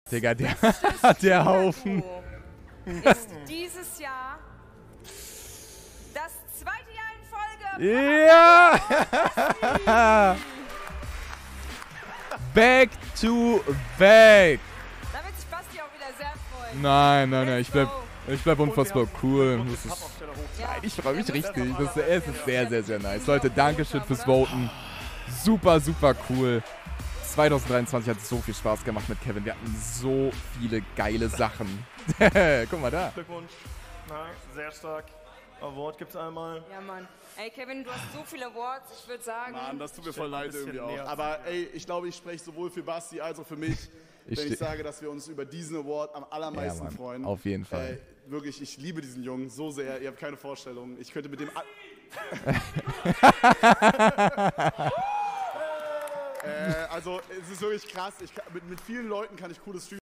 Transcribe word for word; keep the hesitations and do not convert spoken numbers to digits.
Digga, der, Bestes der Haufen. Spielerduo ist dieses Jahr das zweite Jahr in Folge. Ja! Back to back. Da wird sich Basti auch wieder sehr freuen. Nein, nein, nein, Let's ich bleib, go. ich bleib unfassbar cool. Das ist, Ja, nein, ich freue mich der muss richtig. aber Das, mal- es ist sehr, sehr, sehr nice. Leute, Dankeschön fürs Voten. Super, super cool. zwanzig dreiundzwanzig hat so viel Spaß gemacht mit Kevin. Wir hatten so viele geile Sachen. Guck mal da. Glückwunsch. Nein, sehr stark. Award gibt's einmal. Ja, Mann. Ey, Kevin, du hast so viele Awards. Ich würde sagen, Mann, das tut mir voll Stell mal ein leid bisschen irgendwie auch. näher Aber ey, ich glaube, ich spreche sowohl für Basti als auch für mich, Ich wenn steh- ich sage, dass wir uns über diesen Award am allermeisten Ja, Mann, freuen. auf jeden Fall. Äh, wirklich, ich liebe diesen Jungen so sehr. Ihr habt keine Vorstellung. Ich könnte mit dem... a- äh, also, es ist wirklich krass. Ich kann, mit, mit vielen Leuten kann ich cooles Stream